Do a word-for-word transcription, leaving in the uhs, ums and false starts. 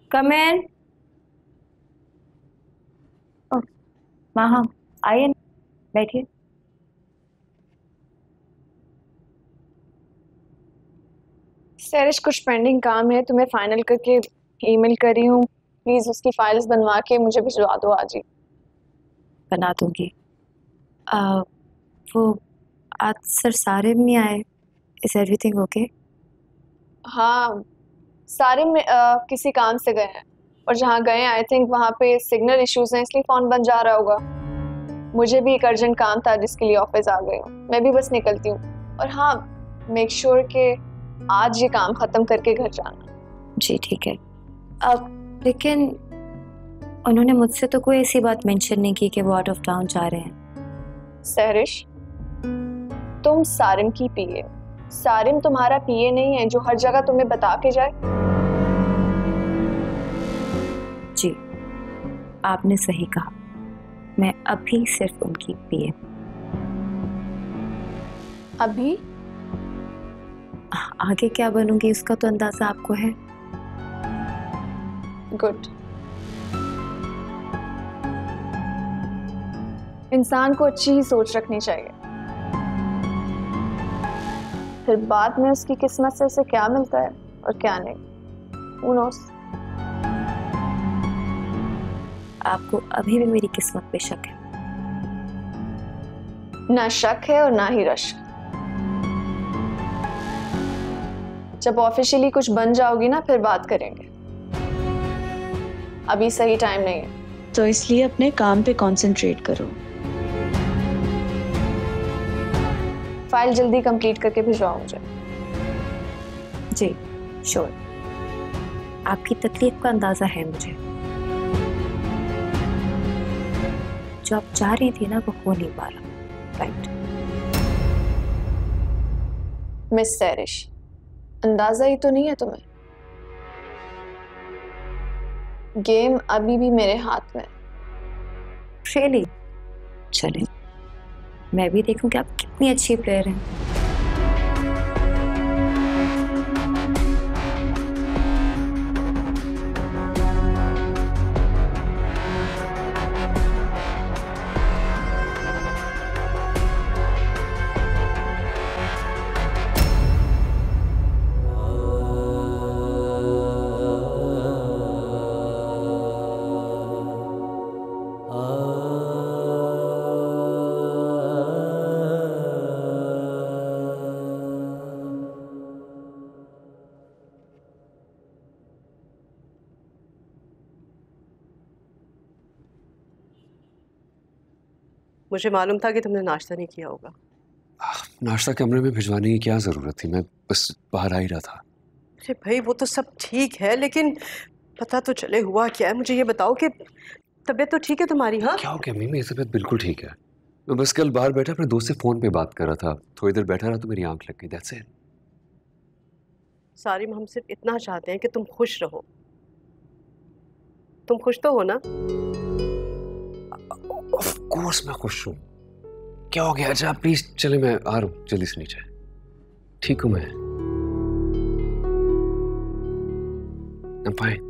कम इन। हाँ हाँ, आइए, बैठिए। सैरिश, कुछ पेंडिंग काम है, तुम्हें फाइनल करके ईमेल कर रही हूँ। प्लीज उसकी फाइल्स बनवा के मुझे भिजवा दो आज ही। बना दूंगी। आ, वो आज सर सारे नहीं आए। Is everything okay? हाँ, सारे में, अ, किसी काम से गए हैं, और जहाँ गए आई थिंक वहाँ पे सिग्नल इश्यूज हैं, इसलिए फोन बंद जा रहा होगा। मुझे भी एक अर्जेंट काम था जिसके लिए ऑफिस आ गई हूँ। मैं भी बस निकलती हूँ। और हाँ, मेक श्योर के आज ये काम खत्म करके घर जाना। जी ठीक है। अब लेकिन उन्होंने मुझसे तो कोई ऐसी बात मेंशन नहीं की कि वो आउट ऑफ टाउन जा रहे हैं। सहरिश, तुम सारिम की पीए। सारिम तुम्हारा पीए नहीं है जो हर जगह तुम्हें बता के जाए। जी, आपने सही कहा। मैं अभी सिर्फ उनकी पीए। अभी आगे क्या बनूंगी इसका तो अंदाजा आपको है। गुड। इंसान को अच्छी ही सोच रखनी चाहिए, फिर बाद में उसकी किस्मत से उसे क्या मिलता है और क्या नहीं, Who knows? आपको अभी भी मेरी किस्मत पे शक है? ना शक है और ना ही रश्क। जब ऑफिशियली कुछ बन जाओगी ना, फिर बात करेंगे। अभी सही टाइम नहीं है। तो इसलिए अपने काम पे कंसंट्रेट करो। फाइल जल्दी कंप्लीट करके भिजवाओ मुझे। जी श्योर। आपकी तकलीफ का अंदाजा है मुझे। जो आप चाह रही थी ना वो हो नहीं पा रहा। राइट मिस सैरिश, अंदाजा ही तो नहीं है तुम्हें। गेम अभी भी मेरे हाथ में। रियली? चलें, मैं भी देखूं कि आप कितनी अच्छी प्लेयर हैं। मुझे मालूम था कि तुमने नाश्ता नहीं किया होगा। नाश्ता कमरे में भिजवाने की क्या जरूरत थी? मैं बस बाहर आ ही रहा था। अरे भाई, वो तो सब ठीक है, लेकिन पता तो चले हुआ क्या है। मुझे ये बताओ कि तबीयत तो ठीक है तुम्हारी? हाँ, क्या हो गया? मेरी तबीयत बिल्कुल ठीक है। मैं बस कल बाहर बैठा अपने दोस्त से फोन पे बात कर रहा था, थोड़ी देर बैठा रहा तो मेरी आंख लग गई। That's it. सारिम, हम सिर्फ इतना चाहते हैं कि तुम खुश रहो। तुम खुश तो हो ना? ऑफ कोर्स मैं खुश हूँ। क्या हो गया? अच्छा प्लीज चले, मैं आ रहा हूँ जल्दी से नीचे। ठीक हूँ मैं। I'm fine.